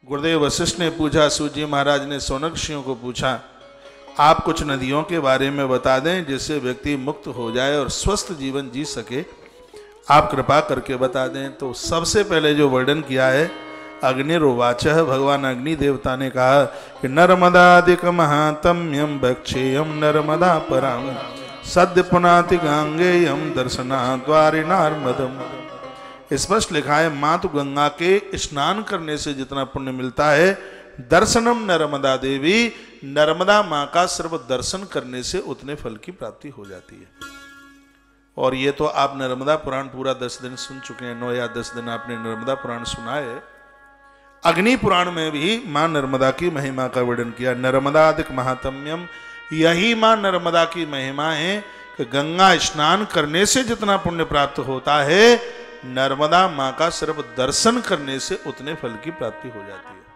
गुरुदेव वशिष्ठ ने पूछा, सूत जी महाराज ने शौनक ऋषियों को पूछा, आप कुछ नदियों के बारे में बता दें जिससे व्यक्ति मुक्त हो जाए और स्वस्थ जीवन जी सके, आप कृपा करके बता दें। तो सबसे पहले जो वर्णन किया है, अग्निर्वाच, भगवान अग्नि देवता ने कहा कि नर्मदादिक महात्म्यम भक्षेयम नर्मदा पराम सद्य पुनाति गांगेयम दर्शनाद्वारिणार्मदम। स्पष्ट लिखा है, मातु गंगा के स्नान करने से जितना पुण्य मिलता है, दर्शनम नर्मदा देवी, नर्मदा माँ का सिर्फ दर्शन करने से उतने फल की प्राप्ति हो जाती है। और ये तो आप नर्मदा पुराण पूरा 10 दिन सुन चुके हैं, 9 या 10 दिन आपने नर्मदा पुराण सुना है। अग्नि पुराण में भी माँ नर्मदा की महिमा का वर्णन किया। नर्मदादिक महात्म्यम, यही माँ नर्मदा की महिमा है कि गंगा स्नान करने से जितना पुण्य प्राप्त होता है, नर्मदा माँ का सिर्फ दर्शन करने से उतने फल की प्राप्ति हो जाती है।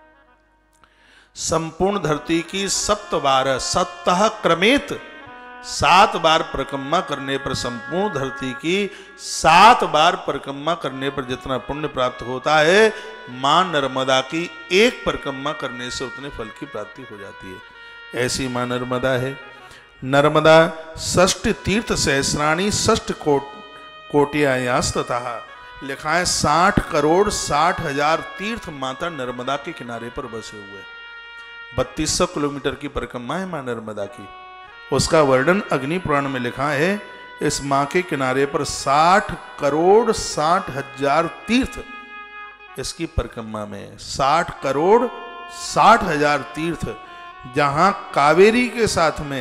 संपूर्ण धरती की 7 बार सप्ताह क्रमेत 7 बार परिक्रमा करने पर, संपूर्ण धरती की 7 बार परिक्रमा करने पर जितना पुण्य प्राप्त होता है, मां नर्मदा की एक परिक्रमा करने से उतने फल की प्राप्ति हो जाती है। ऐसी मां नर्मदा है। नर्मदा 6 तीर्थ सहस्राणी 6 कोटियास्तः, लिखा है 60 करोड़ 60 हजार तीर्थ माता नर्मदा के किनारे पर बसे हुए। 3200 किलोमीटर की परिक्रमा है मां नर्मदा की। उसका वर्णन अग्नि पुराण में लिखा है, इस मां के किनारे पर 60 करोड़ 60 हजार तीर्थ इसकी परिक्रमा में, 60 करोड़ 60 हजार तीर्थ, जहां कावेरी के साथ में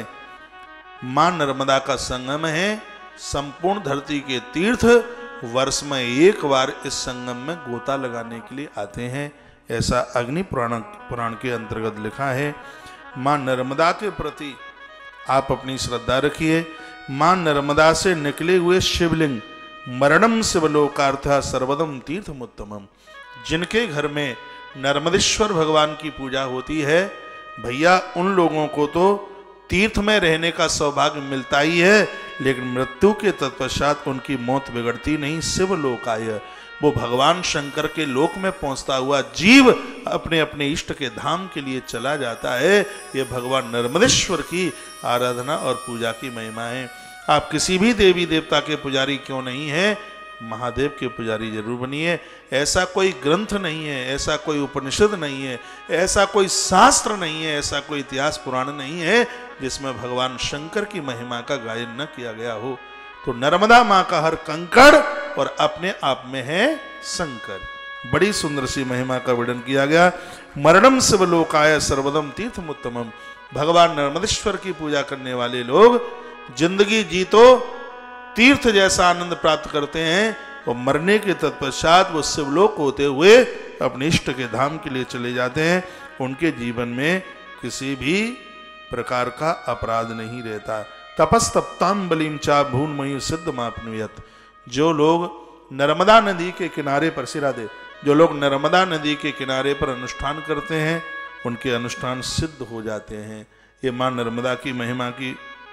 मां नर्मदा का संगम है। संपूर्ण धरती के तीर्थ वर्ष में एक बार इस संगम में गोता लगाने के लिए आते हैं, ऐसा अग्नि पुराण के अंतर्गत लिखा है। मां नर्मदा के प्रति आप अपनी श्रद्धा रखिए। मां नर्मदा से निकले हुए शिवलिंग मरणम शिवलोकार्थ सर्वदम तीर्थमुत्तमम, जिनके घर में नर्मदेश्वर भगवान की पूजा होती है, भैया उन लोगों को तो तीर्थ में रहने का सौभाग्य मिलता ही है, लेकिन मृत्यु के तत्पश्चात उनकी मौत बिगड़ती नहीं। शिवलोकाय, वो भगवान शंकर के लोक में पहुंचता हुआ जीव अपने अपने इष्ट के धाम के लिए चला जाता है। ये भगवान नर्मदेश्वर की आराधना और पूजा की महिमा है। आप किसी भी देवी देवता के पुजारी क्यों नहीं है, महादेव के पुजारी जरूर बनिए। ऐसा कोई ग्रंथ नहीं है, ऐसा कोई उपनिषद नहीं है, ऐसा कोई शास्त्र नहीं है, ऐसा कोई इतिहास पुराण नहीं है जिसमें भगवान शंकर की महिमा का गायन न किया गया हो। तो नर्मदा माँ का हर कंकड़ और अपने आप में है शंकर। बड़ी सुंदर सी महिमा का वर्णन किया गया। मरणम शिवलोकाय सर्वदम तीर्थमुत्तमम, भगवान नर्मदेश्वर की पूजा करने वाले लोग जिंदगी जीतो तीर्थ जैसा आनंद प्राप्त करते हैं, और मरने के तत्पश्चात वो शिवलोक होते हुए अपने इष्ट के धाम के लिए चले जाते हैं। उनके जीवन में किसी भी प्रकार का अपराध नहीं रहता। तपस्तप्ताम बलिम चा भूनमयी सिद्ध मापनुयत, जो लोग नर्मदा नदी के किनारे पर, सिरा दे, जो लोग नर्मदा नदी के किनारे पर अनुष्ठान करते हैं, उनके अनुष्ठान सिद्ध हो जाते हैं। ये मां नर्मदा की महिमा की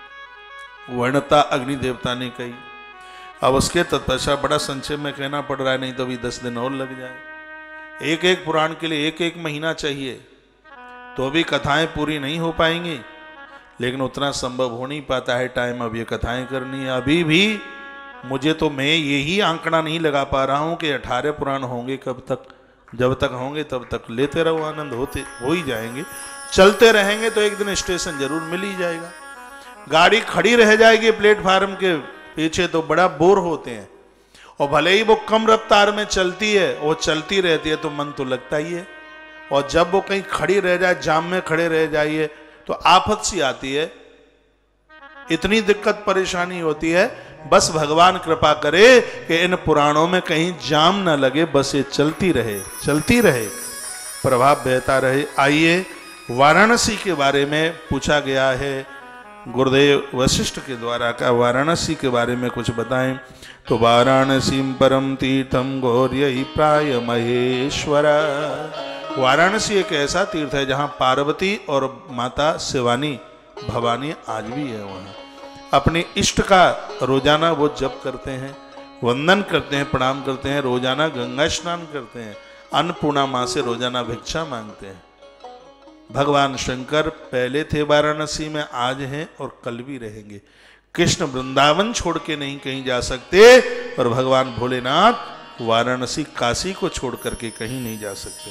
वर्णता अग्नि देवता ने कही। अब उसके तत्पश्चात बड़ा संक्षेप में कहना पड़ रहा है, नहीं तो अभी 10 दिन और लग जाए। एक एक पुराण के लिए एक एक महीना चाहिए, तो भी कथाएं पूरी नहीं हो पाएंगी, लेकिन उतना संभव हो नहीं पाता है टाइम अब ये कथाएं करनी है। अभी भी मुझे तो मैं यही आंकड़ा नहीं लगा पा रहा हूं कि 18 पुराण होंगे कब तक। जब तक होंगे तब तक लेते रहो, आनंद होते हो ही जाएंगे। चलते रहेंगे तो एक दिन स्टेशन जरूर मिल ही जाएगा। गाड़ी खड़ी रह जाएगी प्लेटफार्म के पीछे तो बड़ा बोर होते हैं, और भले ही वो कम रफ्तार में चलती है, वो चलती रहती है तो मन तो लगता ही है। और जब वो कहीं खड़ी रह जाए, जाम में खड़े रह जाइए, तो आफत सी आती है, इतनी दिक्कत परेशानी होती है। बस भगवान कृपा करे कि इन पुराणों में कहीं जाम ना लगे, बस ये चलती रहे, प्रभाव बहता रहे। आइए, वाराणसी के बारे में पूछा गया है गुरुदेव वशिष्ठ के द्वारा का, वाराणसी के बारे में कुछ बताएं। तो वाराणसी परम तीर्थम गौर्य प्राय महेश्वर, वाराणसी एक ऐसा तीर्थ है जहां पार्वती और माता शिवानी भवानी आज भी है। वहां अपने इष्ट का रोजाना वो जप करते हैं, वंदन करते हैं, प्रणाम करते हैं, रोजाना गंगा स्नान करते हैं। अन्नपूर्णा मां से रोजाना भिक्षा मांगते हैं। भगवान शंकर पहले थे वाराणसी में, आज हैं और कल भी रहेंगे। कृष्ण वृंदावन छोड़ के नहीं कहीं जा सकते और भगवान भोलेनाथ वाराणसी काशी को छोड़ करके कहीं नहीं जा सकते।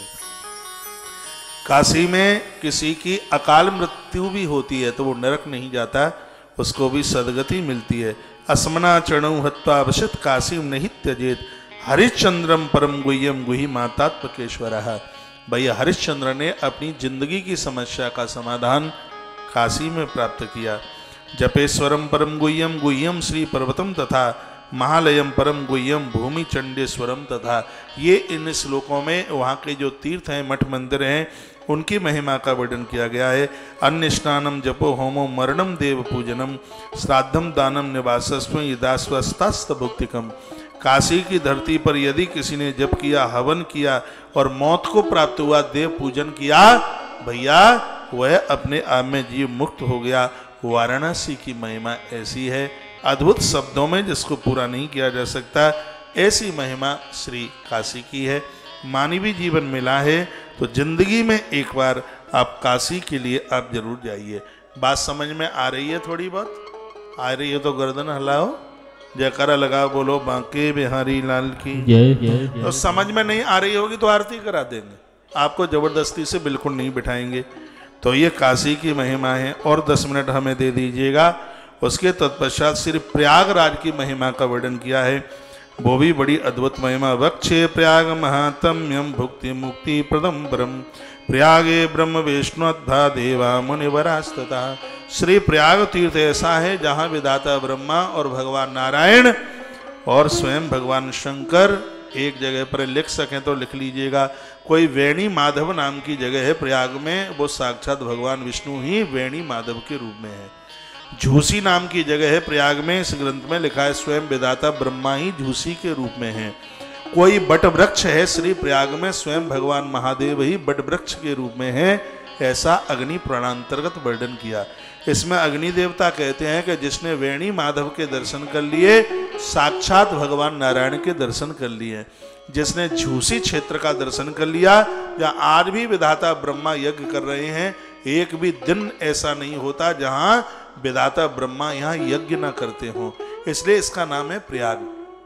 काशी में किसी की अकाल मृत्यु भी होती है तो वो नरक नहीं जाता, उसको भी सदगति मिलती है। अस्मना चरणौ हत्वा अवशित काशी नहीं त्यजेत हरिश्चंद्रम परम गुह्यम गुहि मातात्मकेश्वरः। भैया हरिश्चंद्र ने अपनी जिंदगी की समस्या का समाधान काशी में प्राप्त किया। जपेश्वरम परम गुह्यम गुह्यम श्री पर्वतम तथा महालयम परम गुह्यम भूमि चंडेश्वरम तथा। ये इन श्लोकों में वहाँ के जो तीर्थ हैं, मठ मंदिर हैं, उनकी महिमा का वर्णन किया गया है। अन्य स्नानम जपो होमो मरणम देव पूजनम श्राद्धम दानम निवासस्व यदास्वस्तास्त भुक्तिकम। काशी की धरती पर यदि किसी ने जप किया, हवन किया और मौत को प्राप्त हुआ, देव पूजन किया, भैया वह अपने आप में जीव मुक्त हो गया। वाराणसी की महिमा ऐसी है, अद्भुत शब्दों में जिसको पूरा नहीं किया जा सकता, ऐसी महिमा श्री काशी की है। मानवीय जीवन मिला है तो जिंदगी में एक बार आप काशी के लिए आप जरूर जाइए। बात समझ में आ रही है? थोड़ी बहुत आ रही है तो गर्दन हिलाओ, जयकारा लगाओ, बोलो बांके बिहारी लाल की जय। तो समझ में नहीं आ रही होगी तो आरती करा देंगे, आपको जबरदस्ती से बिल्कुल नहीं बिठाएंगे। तो ये काशी की महिमा है। और 10 मिनट हमें दे दीजिएगा। उसके तत्पश्चात श्री प्रयागराज की महिमा का वर्णन किया है, वो भी बड़ी अद्भुत महिमा। वक्षे प्रयाग महात्म्यम भुक्ति मुक्ति प्रदम परम प्रयागे ब्रह्म विष्णुअद्भा देवा मुनिवरास्तथा। श्री प्रयाग तीर्थ ऐसा है जहाँ विधाता ब्रह्मा और भगवान नारायण और स्वयं भगवान शंकर एक जगह पर लिख सकें तो लिख लीजिएगा। कोई वेणी माधव नाम की जगह है प्रयाग में, वो साक्षात भगवान विष्णु ही वेणी माधव के रूप में है। झूसी नाम की जगह है प्रयाग में, इस ग्रंथ में लिखा है स्वयं विधाता ब्रह्मा ही झूसी के रूप में है। कोई बट वृक्ष है श्री प्रयाग में, स्वयं भगवान महादेव ही बट वृक्ष के रूप में है। ऐसा अग्नि पुराणांतर्गत वर्णन किया। इसमें अग्नि देवता कहते हैं कि जिसने वेणी माधव के दर्शन कर लिए, साक्षात भगवान नारायण के दर्शन कर लिए। जिसने झूसी क्षेत्र का दर्शन कर लिया, जहाँ आज भी विधाता ब्रह्मा यज्ञ कर रहे हैं, एक भी दिन ऐसा नहीं होता जहाँ विधाता ब्रह्मा यहाँ यज्ञ न करते हों, इसलिए इसका नाम है प्रयाग।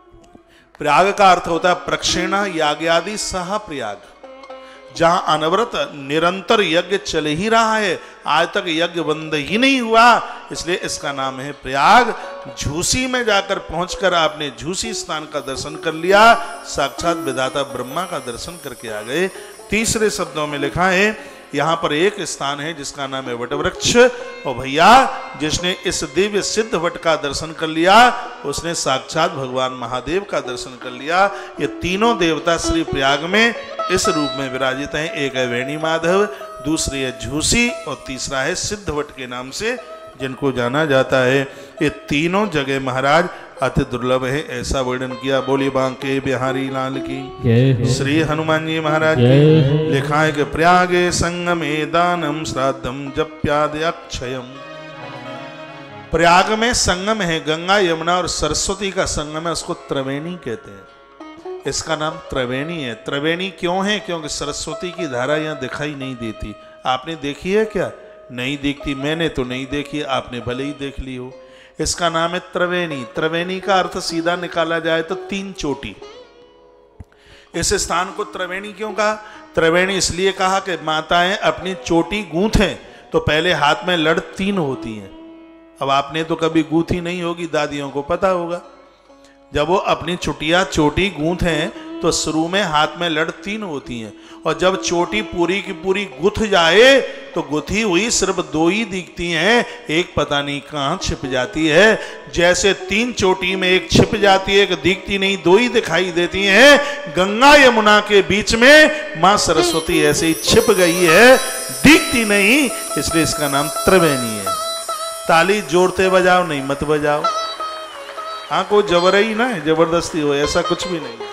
प्रयाग का अर्थ होता है प्रक्षेणा याज्ञादि सह प्रयाग, जहां अनवरत निरंतर यज्ञ चल ही रहा है, आज तक यज्ञ बंद ही नहीं हुआ, इसलिए इसका नाम है प्रयाग। झूसी में जाकर पहुंचकर आपने झूसी स्थान का दर्शन कर लिया, साक्षात विधाता ब्रह्मा का दर्शन करके आ गए। तीसरे शब्दों में लिखा है यहाँ पर एक स्थान है जिसका नाम है वटवृक्ष, और भैया जिसने इस दिव्य सिद्ध वट का दर्शन कर लिया, उसने साक्षात भगवान महादेव का दर्शन कर लिया। ये तीनों देवता श्री प्रयाग में इस रूप में विराजित हैं। एक है वेणी माधव, दूसरी है झूसी और तीसरा है सिद्ध वट के नाम से जिनको जाना जाता है। ये तीनों जगह महाराज अति दुर्लभ है, ऐसा वर्णन किया। बोली बांके बिहारी लाल की, श्री हनुमान जी महाराज की। लिखा है कि प्रयागे संगमे दानम श्राद्धम जप्याद अक्षयम। प्रयाग में संगम है, गंगा यमुना और सरस्वती का संगम है, उसको त्रिवेणी कहते हैं। इसका नाम त्रिवेणी है। त्रिवेणी क्यों है? क्योंकि सरस्वती की धारा यहाँ दिखाई नहीं देती। आपने देखी है क्या? नहीं दिखती। मैंने तो नहीं देखी, आपने भले ही देख ली हो। इसका नाम है त्रिवेणी। त्रिवेणी का अर्थ सीधा निकाला जाए तो 3 चोटी। इस स्थान को त्रिवेणी क्यों कहा? त्रिवेणी इसलिए कहा कि माताएं अपनी चोटी गूंथें तो पहले हाथ में लड़ 3 होती हैं। अब आपने तो कभी गूंथी नहीं होगी, दादियों को पता होगा। जब वो अपनी चोटी गूंथें तो शुरू में हाथ में लड़ 3 होती हैं, और जब चोटी पूरी की पूरी गुथ जाए तो गुथी हुई सिर्फ 2 ही दिखती हैं, एक पता नहीं कहाँ छिप जाती है। जैसे 3 चोटी में एक छिप जाती है, एक दिखती नहीं, 2 ही दिखाई देती हैं। गंगा यमुना के बीच में माँ सरस्वती ऐसे ही छिप गई है, दिखती नहीं, इसलिए इसका नाम त्रिवेणी है। ताली जोड़ते बजाओ, नहीं मत बजाओ। हाँ, कोई जबरई ना है, जबरदस्ती हो, ऐसा कुछ भी नहीं।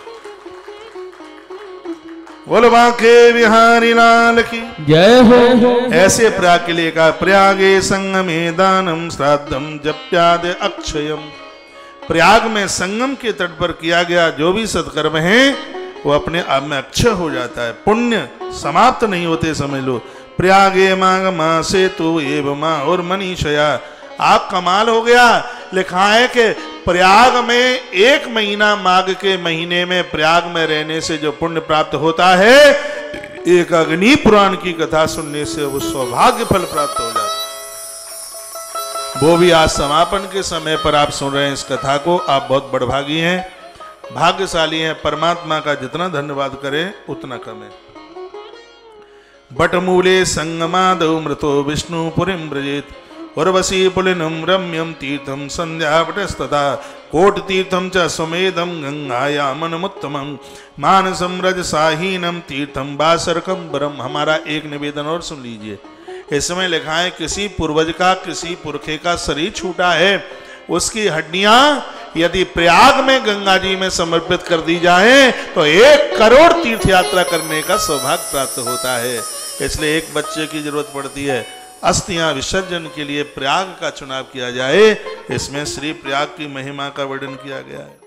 बोल बांके बिहारी लाल की जय हो। ऐसे प्रयाग के लिए कहा प्रयागे संगमे दानम श्राद्धम जप्याद अक्षयम। प्रयाग में संगम के तट पर किया गया जो भी सत्कर्म है, वो अपने आप में अक्षय हो जाता है। पुण्य समाप्त नहीं होते, समझ लो। प्रयागे मांग माँ से तू एव माँ और मनीषया। आप कमाल हो गया। लिखा है कि प्रयाग में 1 महीना माघ के महीने में प्रयाग में रहने से जो पुण्य प्राप्त होता है, एक अग्नि पुराण की कथा सुनने से वो सौभाग्य फल प्राप्त हो जाता है। वो भी आज समापन के समय पर आप सुन रहे हैं इस कथा को। आप बहुत बड़भागी हैं, भाग्यशाली हैं। परमात्मा का जितना धन्यवाद करें उतना कम है। बटमूले संगमादौ मृतो विष्णु पुरीं व्रजेत उर्वशी पुलिनं रम्यं तीर्थं संध्यावटस्तथा कोट तीर्थम च सुमेधम गंगायामनमुत्तमं मानसं रजसाहीनं तीर्थम बासरकं वरम। हमारा एक निवेदन और सुन लीजिए। इसमें लिखा है किसी पूर्वज का, किसी पुरखे का शरीर छूटा है, उसकी हड्डियां यदि प्रयाग में गंगा जी में समर्पित कर दी जाए तो 1 करोड़ तीर्थ यात्रा करने का सौभाग्य प्राप्त होता है। इसलिए एक बच्चे की जरूरत पड़ती है। अस्थियां विसर्जन के लिए प्रयाग का चुनाव किया जाए। इसमें श्री प्रयाग की महिमा का वर्णन किया गया है।